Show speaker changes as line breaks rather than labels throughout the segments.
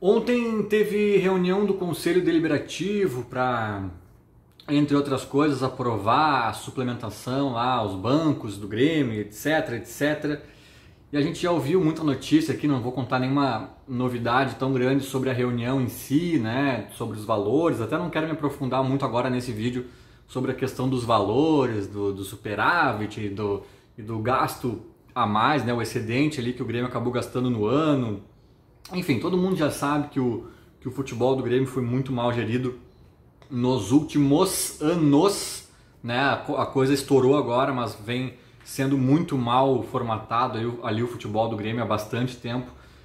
Ontem teve reunião do Conselho Deliberativo para, entre outras coisas, aprovar a suplementação lá aos bancos do Grêmio, etc, etc. E a gente já ouviu muita notícia aqui, não vou contar nenhuma novidade tão grande sobre a reunião em si, né, sobre os valores, até não quero me aprofundar muito agora nesse vídeo sobre a questão dos valores, do superávit e do gasto a mais, né, o excedente ali que o Grêmio acabou gastando no ano. Enfim, todo mundo já sabe que o futebol do Grêmio foi muito mal gerido nos últimos anos, né? A coisa estourou agora, mas vem sendo muito mal formatado ali o futebol do Grêmio há bastante tempo.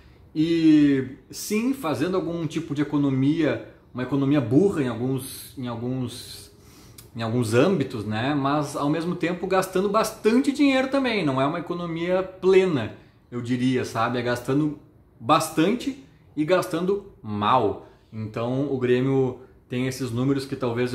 E sim, fazendo algum tipo de economia, uma economia burra em alguns âmbitos, né? Mas ao mesmo tempo gastando bastante dinheiro também. Não é uma economia plena, eu diria, sabe? É gastando bastante e gastando mal. Então o Grêmio tem esses números que talvez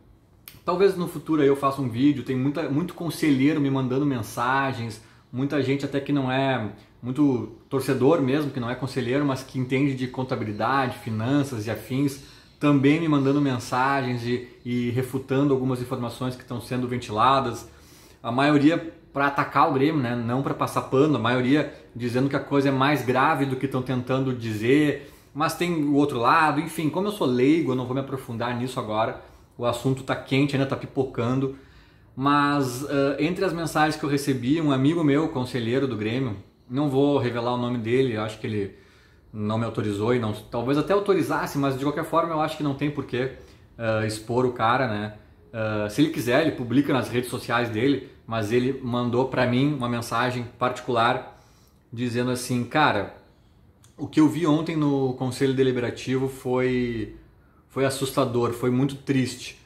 no futuro aí eu faça um vídeo. Tem muito conselheiro me mandando mensagens, muita gente até que não é muito torcedor mesmo, que não é conselheiro, mas que entende de contabilidade, finanças e afins, também me mandando mensagens e refutando algumas informações que estão sendo ventiladas. A maioria para atacar o Grêmio, né? Não para passar pano, a maioria dizendo que a coisa é mais grave do que estão tentando dizer, mas tem o outro lado. Enfim, como eu sou leigo, eu não vou me aprofundar nisso agora, o assunto está quente, ainda está pipocando, mas entre as mensagens que eu recebi, um amigo meu, conselheiro do Grêmio, não vou revelar o nome dele, eu acho que ele não me autorizou, e não, talvez até autorizasse, mas de qualquer forma eu acho que não tem porquê expor o cara, né? Se ele quiser, ele publica nas redes sociais dele, mas ele mandou para mim uma mensagem particular dizendo assim: cara, o que eu vi ontem no Conselho Deliberativo foi assustador, foi muito triste.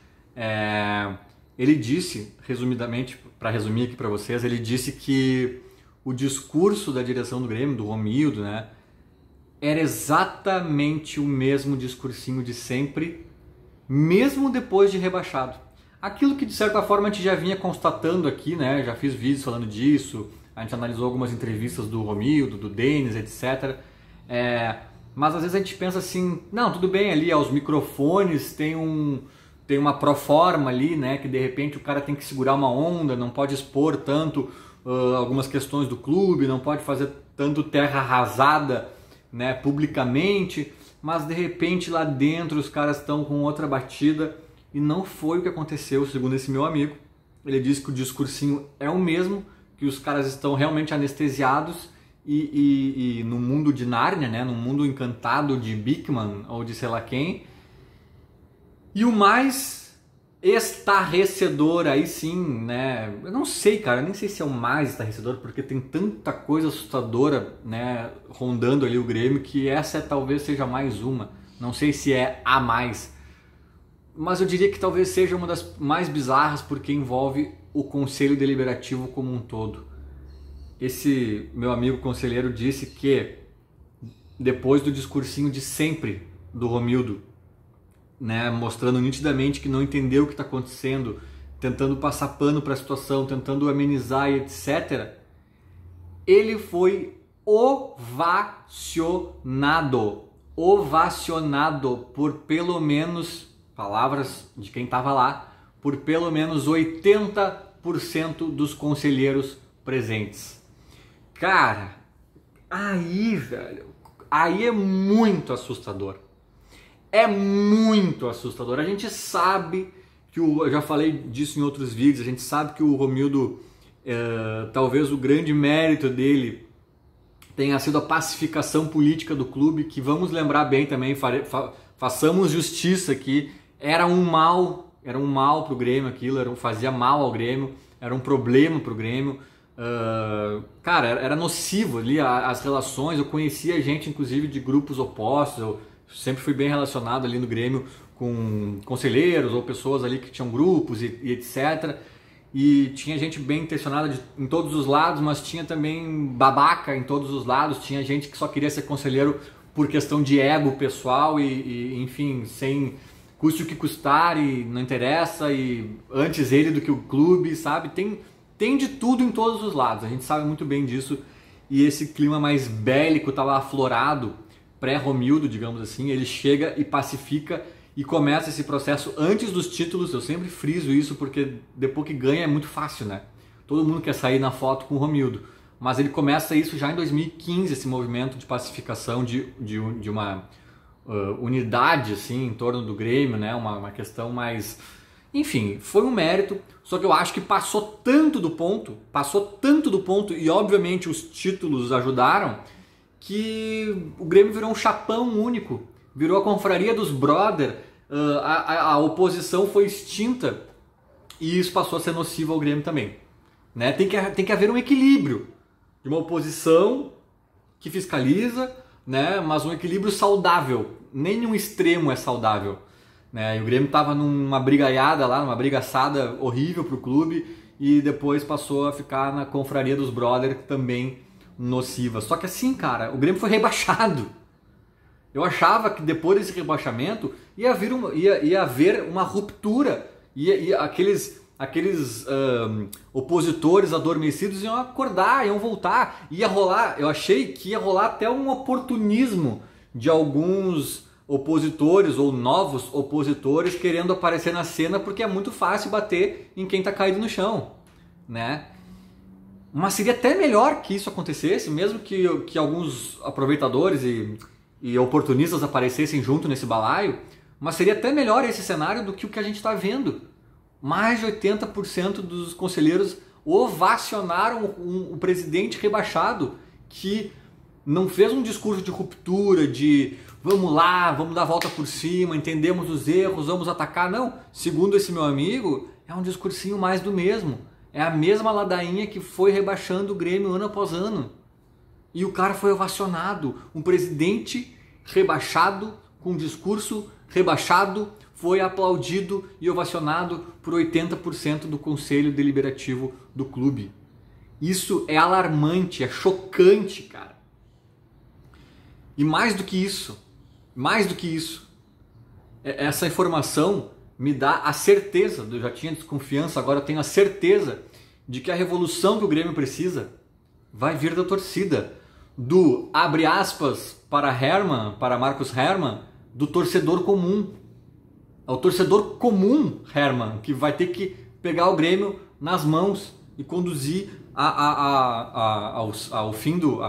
Ele disse, resumidamente, para resumir aqui para vocês, ele disse que o discurso da direção do Grêmio, do Romildo, né, era exatamente o mesmo discursinho de sempre, mesmo depois de rebaixado. Aquilo que de certa forma a gente já vinha constatando aqui, né? Já fiz vídeos falando disso, a gente analisou algumas entrevistas do Romildo, do Denis, etc. Mas às vezes a gente pensa assim, não, tudo bem, ali aos microfones tem uma proforma ali, né? Que de repente o cara tem que segurar uma onda, não pode expor tanto algumas questões do clube, não pode fazer tanto terra arrasada, né, publicamente, mas de repente lá dentro os caras estão com outra batida. E não foi o que aconteceu, segundo esse meu amigo. Ele disse que o discursinho é o mesmo, que os caras estão realmente anestesiados e no mundo de Nárnia, né, no mundo encantado de Bigman ou de sei lá quem. E o mais estarrecedor aí sim, né, eu não sei, cara, nem sei se é o mais estarrecedor, porque tem tanta coisa assustadora, né, rondando ali o Grêmio, que essa talvez seja mais uma. Não sei se é a mais, mas eu diria que talvez seja uma das mais bizarras, porque envolve o Conselho Deliberativo como um todo. Esse meu amigo conselheiro disse que depois do discursinho de sempre do Romildo, né, mostrando nitidamente que não entendeu o que está acontecendo, tentando passar pano para a situação, tentando amenizar e etc., ele foi ovacionado por pelo menos, palavras de quem estava lá, por pelo menos 80% dos conselheiros presentes. Cara, velho, aí é muito assustador. É muito assustador. A gente sabe que eu já falei disso em outros vídeos, a gente sabe que o Romildo, talvez o grande mérito dele tenha sido a pacificação política do clube, que vamos lembrar bem também, façamos justiça aqui. Era um mal pro Grêmio aquilo, fazia mal ao Grêmio, era um problema pro Grêmio. Cara, era nocivo ali as relações. Eu conhecia gente, inclusive, de grupos opostos. Eu sempre fui bem relacionado ali no Grêmio com conselheiros ou pessoas ali que tinham grupos e etc. E tinha gente bem intencionada em todos os lados, mas tinha também babaca em todos os lados. Tinha gente que só queria ser conselheiro por questão de ego pessoal enfim, sem custe o que custar e não interessa, e antes ele do que o clube, sabe? Tem de tudo em todos os lados, a gente sabe muito bem disso. E esse clima mais bélico estava aflorado pré-Romildo, digamos assim, ele chega e pacifica e começa esse processo antes dos títulos. Eu sempre friso isso porque depois que ganha é muito fácil, né? Todo mundo quer sair na foto com o Romildo, mas ele começa isso já em 2015, esse movimento de pacificação de uma unidade assim em torno do Grêmio, né? Uma questão mais... Enfim, foi um mérito, só que eu acho que passou tanto do ponto, e obviamente os títulos ajudaram, que o Grêmio virou um chapão único, virou a confraria dos brother, a oposição foi extinta e isso passou a ser nocivo ao Grêmio também. Né? Tem que haver um equilíbrio de uma oposição que fiscaliza, né? Mas um equilíbrio saudável, nenhum extremo é saudável. Né? E o Grêmio estava numa brigaiada lá, numa brigaçada horrível pro clube e depois passou a ficar na confraria dos brother também nociva. Só que assim, cara, o Grêmio foi rebaixado. Eu achava que depois desse rebaixamento ia haver uma ruptura e aqueles opositores adormecidos iam acordar, iam voltar, ia rolar. Eu achei que ia rolar até um oportunismo de alguns opositores ou novos opositores querendo aparecer na cena porque é muito fácil bater em quem está caído no chão, né? Mas seria até melhor que isso acontecesse, mesmo que alguns aproveitadores e oportunistas aparecessem junto nesse balaio, mas seria até melhor esse cenário do que o que a gente está vendo. Mais de 80% dos conselheiros ovacionaram o presidente rebaixado, que não fez um discurso de ruptura, de vamos lá, vamos dar a volta por cima, entendemos os erros, vamos atacar. Não, segundo esse meu amigo, é um discursinho mais do mesmo. É a mesma ladainha que foi rebaixando o Grêmio ano após ano. E o cara foi ovacionado. Um presidente rebaixado, com um discurso rebaixado, foi aplaudido e ovacionado por 80% do conselho deliberativo do clube. Isso é alarmante, é chocante, cara. E mais do que isso, essa informação me dá a certeza, eu já tinha desconfiança, agora eu tenho a certeza de que a revolução que o Grêmio precisa vai vir da torcida. Do, abre aspas, para Marcos Herrmann, do torcedor comum. É o torcedor comum, Herrmann, que vai ter que pegar o Grêmio nas mãos e conduzir ao fim do...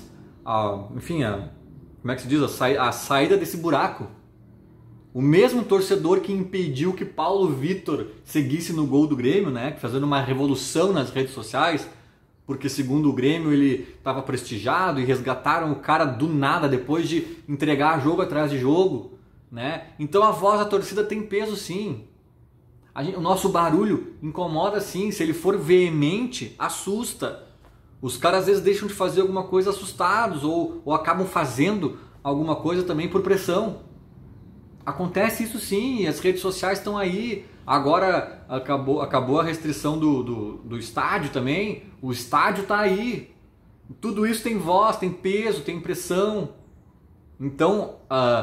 enfim, como é que se diz? A saída desse buraco. O mesmo torcedor que impediu que Paulo Vitor seguisse no gol do Grêmio, né? Fazendo uma revolução nas redes sociais, porque segundo o Grêmio ele estava prestigiado e resgataram o cara do nada depois de entregar jogo atrás de jogo, né? Então a voz da torcida tem peso sim. O nosso barulho incomoda sim, se ele for veemente, assusta. Os caras às vezes deixam de fazer alguma coisa assustados ou acabam fazendo alguma coisa também por pressão. Acontece isso sim, as redes sociais estão aí. Agora acabou a restrição do estádio também. O estádio está aí. Tudo isso tem voz, tem peso, tem pressão. Então,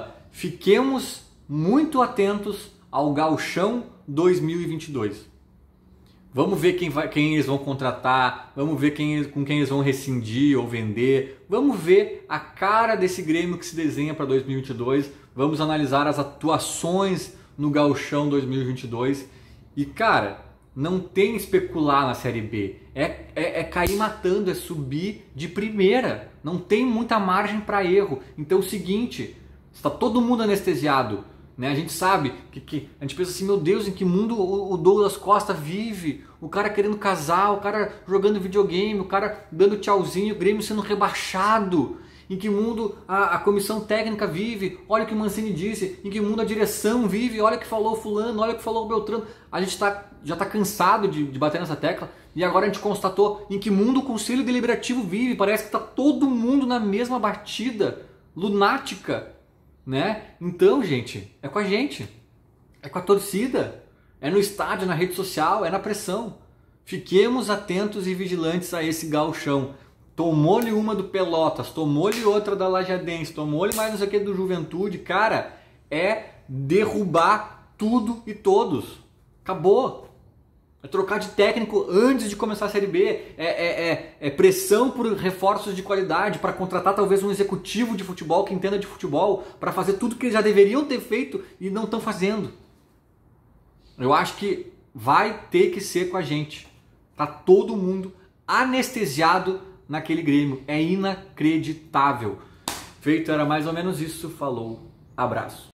fiquemos muito atentos ao Gauchão 2022. Vamos ver quem eles vão contratar, vamos ver com quem eles vão rescindir ou vender. Vamos ver a cara desse Grêmio que se desenha para 2022. Vamos analisar as atuações no Gauchão 2022. E cara, não tem especular na Série B. É cair matando, é subir de primeira. Não tem muita margem para erro. Então é o seguinte, está todo mundo anestesiado. Né? A gente sabe que a gente pensa assim, meu Deus, em que mundo o Douglas Costa vive? O cara querendo casar, o cara jogando videogame, o cara dando tchauzinho, o Grêmio sendo rebaixado. Em que mundo a comissão técnica vive? Olha o que o Mancini disse. Em que mundo a direção vive? Olha o que falou fulano, olha o que falou o Beltrano. A gente já está cansado de bater nessa tecla. E agora a gente constatou em que mundo o Conselho Deliberativo vive. Parece que está todo mundo na mesma batida lunática. Né? Então, gente, é com a gente, é com a torcida, é no estádio, na rede social, é na pressão. Fiquemos atentos e vigilantes a esse gauchão. Tomou-lhe uma do Pelotas, tomou-lhe outra da Lajadense, tomou-lhe mais não sei o que do Juventude. Cara, é derrubar tudo e todos. Acabou. É trocar de técnico antes de começar a Série B, é pressão por reforços de qualidade, para contratar talvez um executivo de futebol que entenda de futebol, para fazer tudo que eles já deveriam ter feito e não estão fazendo. Eu acho que vai ter que ser com a gente. Tá todo mundo anestesiado naquele Grêmio. É inacreditável. Feito, era mais ou menos isso. Falou, abraço.